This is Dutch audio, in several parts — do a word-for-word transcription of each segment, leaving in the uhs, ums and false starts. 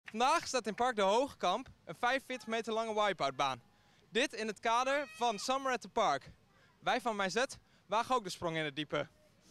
Vandaag staat in Park de Hoogkamp een vijfenveertig meter lange wipeoutbaan. Dit in het kader van Summer at the Park. Wij van M I Z wagen ook de sprong in het diepe.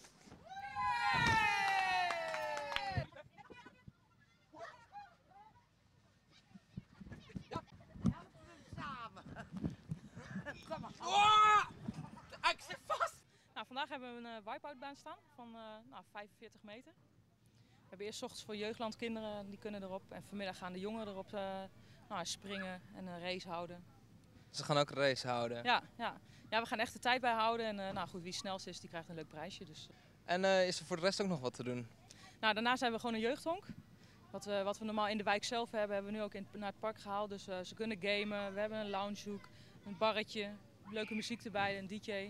Oh! Ik zit vast! Nou, vandaag hebben we een uh, wipeoutbaan staan van uh, nou, vijfenveertig meter. We hebben eerst 's ochtends voor jeugdlandkinderen, die kunnen erop. En vanmiddag gaan de jongeren erop uh, nou, springen en een race houden. Ze gaan ook een race houden? Ja, ja. ja we gaan echt de tijd bijhouden. En uh, nou, goed, wie het snelst is, die krijgt een leuk prijsje. Dus. En uh, is er voor de rest ook nog wat te doen? Nou, daarnaast hebben we gewoon een jeugdhonk. Wat we, wat we normaal in de wijk zelf hebben, hebben we nu ook in, naar het park gehaald. Dus uh, ze kunnen gamen, we hebben een loungehoek, een barretje, leuke muziek erbij, een D J.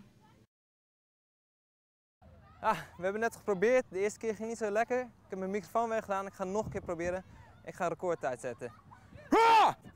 Ah, we hebben net geprobeerd. De eerste keer ging niet zo lekker. Ik heb mijn microfoon weggedaan. Ik ga het nog een keer proberen. Ik ga een recordtijd zetten. Ah!